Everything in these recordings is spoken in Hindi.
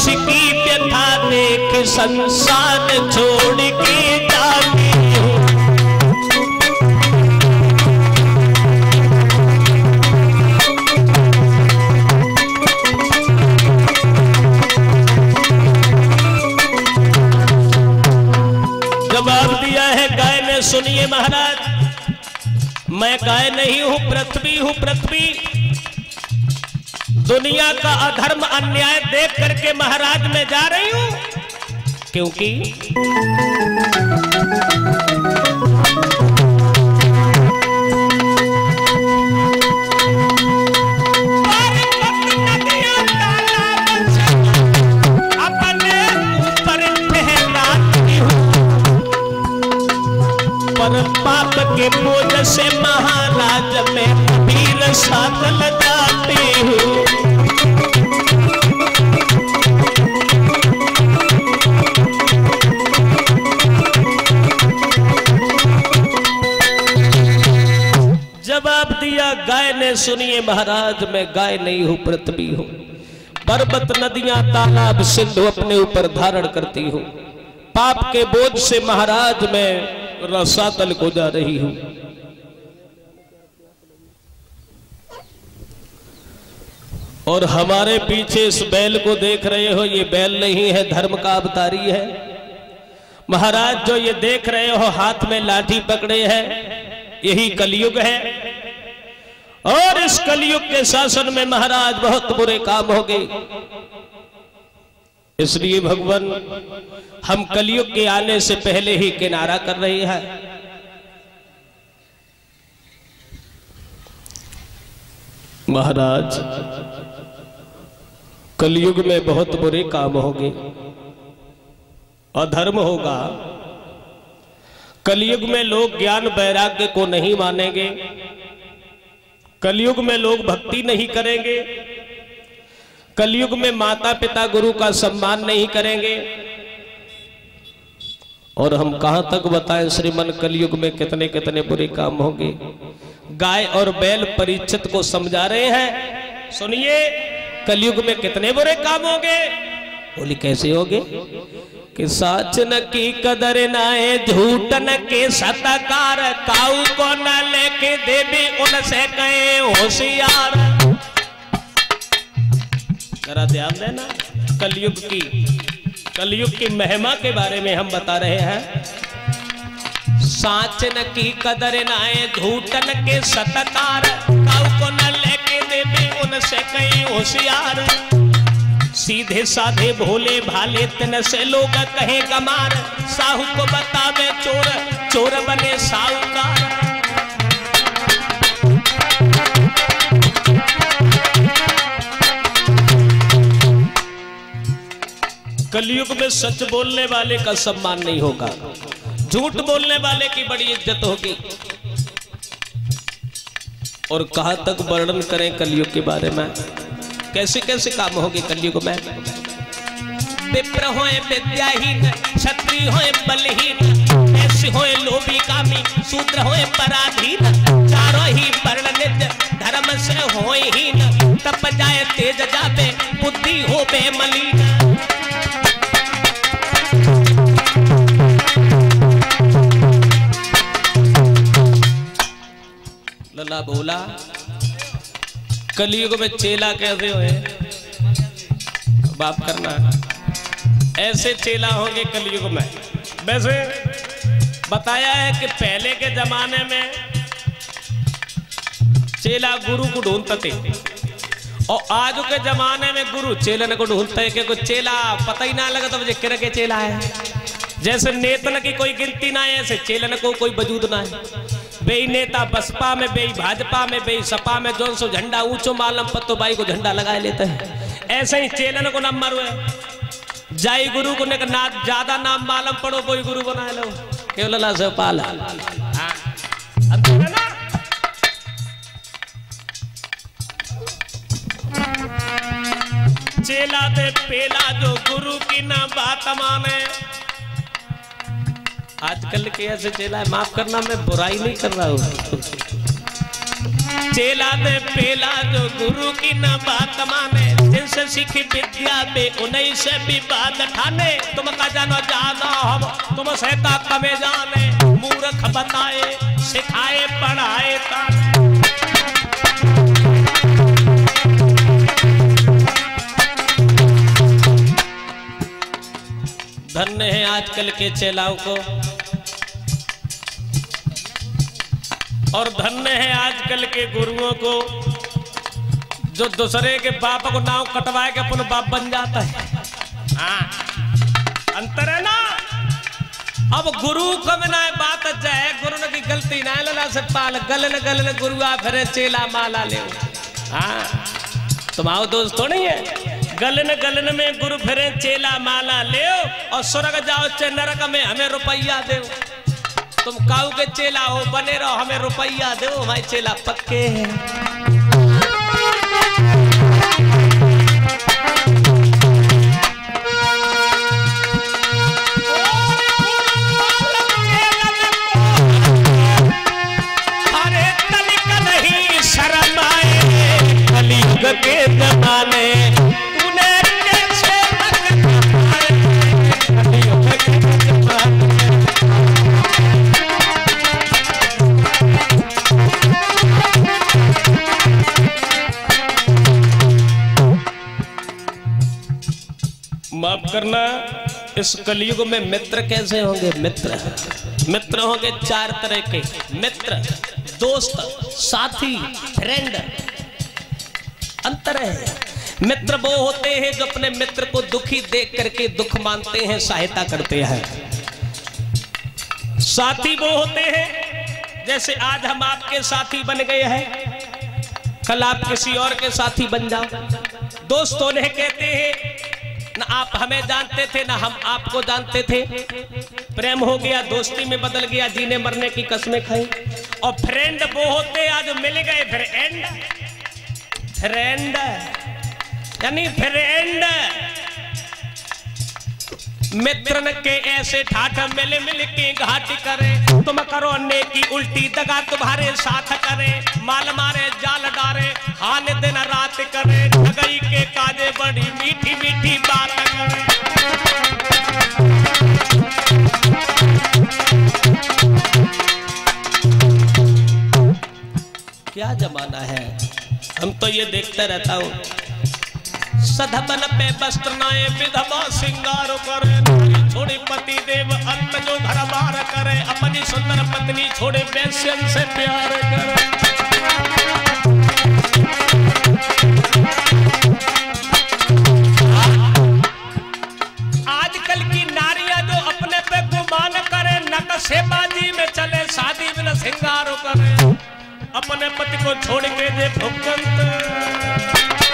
उसकी व्यथा देख संसार छोड़ के जाती हूँ। जवाब दिया है गाय ने, सुनिए महाराज, मैं गाय नहीं हूं, पृथ्वी हूं, पृथ्वी। दुनिया का अधर्म अन्याय देख करके महाराज मैं जा रही हूं, क्योंकि अपने ऊपर ठहराती हूं, पर पाप के बोझ से महाराज मैं वीर साधल जाती हूँ। जवाब दिया गाय ने, सुनिए महाराज, मैं गाय नहीं हूं, पृथ्वी हूं। पर्वत नदियां तालाब सिंधु अपने ऊपर धारण करती हूं। पाप के बोझ से महाराज मैं रसातल को जा रही हूं। और हमारे पीछे इस बैल को देख रहे हो, ये बैल नहीं है, धर्म का अवतारी है। महाराज जो ये देख रहे हो हाथ में लाठी पकड़े है, यही कलयुग है। और इस कलयुग के शासन में महाराज बहुत बुरे काम हो गए। इसलिए भगवान हम कलयुग के आने से पहले ही किनारा कर रहे हैं। महाराज कलयुग में बहुत बुरे काम होंगे, अधर्म होगा। कलयुग में लोग ज्ञान वैराग्य को नहीं मानेंगे, कलयुग में लोग भक्ति नहीं करेंगे, कलयुग में माता पिता गुरु का सम्मान नहीं करेंगे। और हम कहां तक बताएं श्रीमन, कलयुग में कितने कितने बुरे काम होंगे। गाय और बैल परीक्षित को समझा रहे हैं, सुनिए कलयुग में कितने बुरे काम होंगे। बोली कैसे होंगे कि साच न की कदर नाए, झूठ न के सतकार, काऊ को न लेके देवी उनसे कहे होशियार। जरा ध्यान देना, कलयुग की महिमा के बारे में हम बता रहे हैं। साच न की कदर नाए, झूठ न के सतकार, काऊ को न लेके देवी उनसे कहे होशियार। सीधे साधे भोले भाले तन से लोग कहे गमार, साहू को बतावे चोर, चोर बने साहूकार। कलयुग में सच बोलने वाले का सम्मान नहीं होगा, झूठ बोलने वाले की बड़ी इज्जत होगी। और कहां तक वर्णन करें कलयुग के बारे में, कैसे कैसे काम होंगे कलयुग में। विप्र होए विद्याहीन, क्षत्रिय होए बलहीन, ऐसे होए लोभी कामी, शूद्र होए पराधीन। चारों ही वर्ण निज धर्म से होए हीन, तप जाए तेज जावे, बुद्धि हो बेमलीन। लल्ला बोला कलयुग में चेला कैसे हुए, बाप करना ऐसे चेला होंगे कलयुग में। वैसे बताया है कि पहले के जमाने में चेला गुरु को ढूंढते थे, और आज के जमाने में गुरु चेलन को ढूंढते हैं कि कोई चेला पता ही ना लगा तो मुझे किर के चेला है। जैसे नेतन की कोई गिनती ना है, ऐसे चेलन को कोई वजूद ना है। बेई नेता बसपा में, बेई भाजपा में, बेई सपा में, जो सो झंडा ऊंचो मालम पत्तो बाई को झंडा लगा लेते हैं। ऐसे ही चेलन को नंबर हुए, जाई गुरु को ना ज्यादा नाम मालम पड़ो कोई गुरु बना लो, केवल से पाला। चेला दे पेला जो गुरु की ना बात माने। आजकल के ऐसे चेला है, माफ करना मैं बुराई नहीं कर रहा हूं। चेला दे पेला जो गुरु की ना बात माने, जिनसे सीखी विद्या बे उन्हीं से भी बात ठाने। तुम का जानो जाना हम तुमसे का कमे जाने। मूर्ख बताए सिखाए पढ़ाए ताने। धन्य है आजकल के चेलाओं को और धन्य है आजकल के गुरुओं को जो दूसरे के बाप को नाव कटवाए के अपन बाप बन जाता है। हाँ अंतर है ना। अब गुरु कम ना बात जाए गुरु ने की गलती ना लला से पाल गलन गलन गुरु आ फिर चेला माला ले। हाँ तुम्हारा दोस्त तो नहीं है। गलन गलन में गुरु फिरे चेला माला ले और स्वर्ग जाओ चे नरक में हमें रुपया दे। तुम काऊ के चेला हो बने रहो हमें रुपया दो हमारे चेला पक्के हैं। अरे तनिक नहीं शर्म आए कलयुग के जमाने। माफ करना इस कलयुग में मित्र कैसे होंगे। मित्र होंगे चार तरह के मित्र, दोस्त, साथी, फ्रेंड। अंतर है। मित्र वो होते हैं जो अपने मित्र को दुखी देख करके दुख मानते हैं सहायता करते हैं। साथी वो होते हैं जैसे आज हम आपके साथी बन गए हैं कल आप किसी और के साथी बन जाओ। दोस्त उन्हें कहते हैं ना आप हमें जानते थे ना हम आपको जानते थे। प्रेम हो गया दोस्ती में बदल गया जीने मरने की कसमें खाई। और फ्रेंड वो होते आज मिल गए फ्रेंड यानी फ्रेंड मित्रन के ऐसे ठाठ मिल मिल के घाट करे। तुम करो नेकी उल्टी दगा तुम्हारे साथ करे। माल मारे जाल डारे हान दिन रात करे। ठगई के काजे बड़ी मीठी मीठी बात करे। क्या जमाना है। हम तो ये देखते रहता हूँ सधबन पे वस्त्र नाए विधवा सिंगार करे। छोड़े पति देव अंत जो घर बार करे। अपनी सुंदर पत्नी छोड़े वैश्यन से प्यार करे। आजकल की नारियां जो अपने पे गुमान करे नक्शेबाजी में चले शादी में सिंगार करे। अपने पति को छोड़ के दे भुगतंत।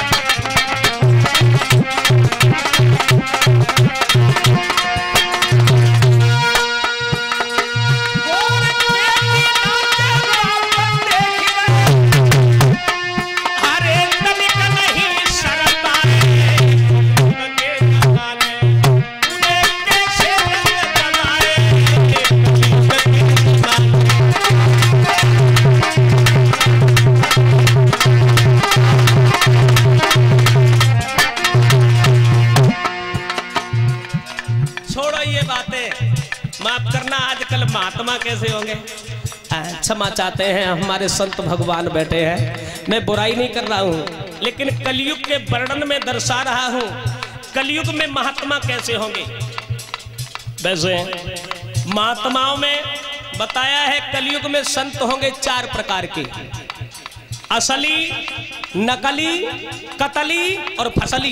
महात्मा कैसे होंगे। क्षमा चाहते हैं हमारे संत भगवान बैठे हैं। मैं बुराई नहीं कर रहा हूं लेकिन कलयुग के वर्णन में दर्शा रहा हूं कलयुग में महात्मा कैसे होंगे। वैसे महात्माओं में बताया है कलयुग में संत होंगे चार प्रकार के। असली, नकली, कतली और फसली।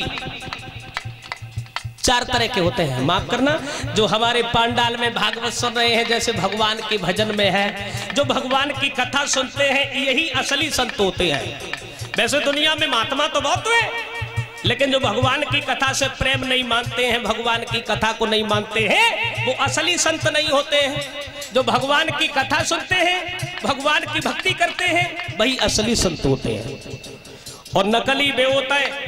चार तरह के होते हैं। माफ करना जो हमारे पांडाल में भागवत सुन रहे हैं जैसे भगवान के भजन में है जो भगवान की कथा सुनते हैं यही असली संत होते हैं। वैसे दुनिया में महात्मा तो बहुत हुए लेकिन जो भगवान की कथा से प्रेम नहीं मानते हैं भगवान की कथा को नहीं मानते हैं वो असली संत नहीं होते हैं। जो भगवान की कथा सुनते हैं भगवान की भक्ति करते हैं वही असली संत होते हैं। और नकली वे होता है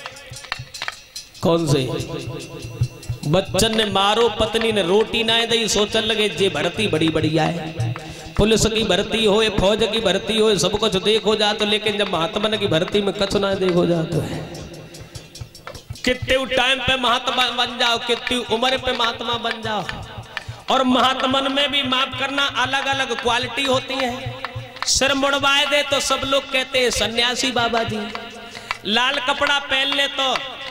कौन से बच्चन ने मारो पत्नी ने रोटी ना दी सोचन लगे जे भर्ती बड़ी बढ़िया है। पुलिस की भर्ती हो फौज की भर्ती हो सब कुछ देखो जातो लेकिन जब महात्मा की भर्ती में कछ ना देखो जातो है कितने टाइम पे महात्मा बन जाओ, कितनी उम्र पे महात्मा बन जाओ। और महात्मन में भी माफ करना अलग अलग क्वालिटी होती है। सिर मुड़वाए दे तो सब लोग कहते हैं सन्यासी बाबा जी, लाल कपड़ा पहन ले तो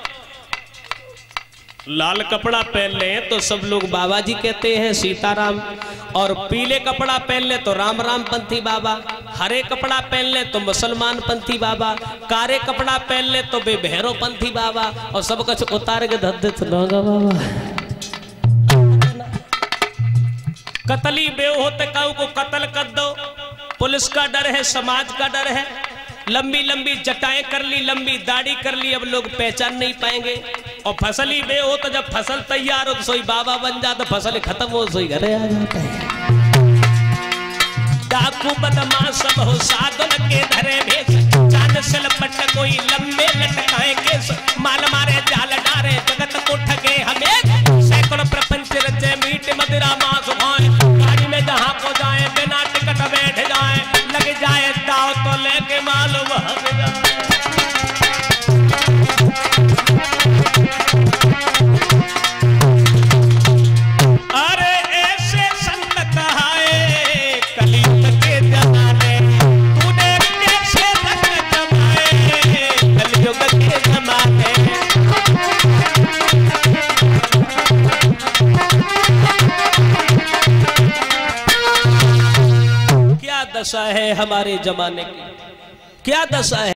लाल कपड़ा पहन ले तो सब लोग बाबा जी कहते हैं सीताराम, और पीले कपड़ा पहन ले तो राम राम पंथी बाबा, हरे कपड़ा पहन ले तो मुसलमान पंथी बाबा, कारे कपड़ा पहन ले तो बेभैरो पंथी बाबा, और सब कुछ उतार के धर दे तो बाबा। कतली बेव होते काऊ को कत्ल कर दो, पुलिस का डर है, समाज का डर है। लंबी लंबी जटाएं कर ली, लंबी दाढ़ी कर ली, अब लोग पहचान नहीं पाएंगे। और फसल ही बे हो तो जब फसल तैयार हो तो सोई बाबा बन जाता, फसल खत्म हो सोई घरे आ जाता है। डाकू बदमाश सब हो साधन के धरे भेष, चांद से लपट कोई लंबे लटकाए केस, माल मारे जाल डारे जगत को ठगे हमें, सैकड़ों प्रपंच रचे मीट मदिरा मांस खाए, गाड़ी में जहां को जाए बिना टिकट बैठ जाए, लग जाए दाव तो लेके मालूम अरे ऐसे संत कहाए कलयुग के जमाने, तूने कैसे रंग जमाए कलयुग के जमाने। क्या दशा है हमारे जमाने की, क्या दशा है।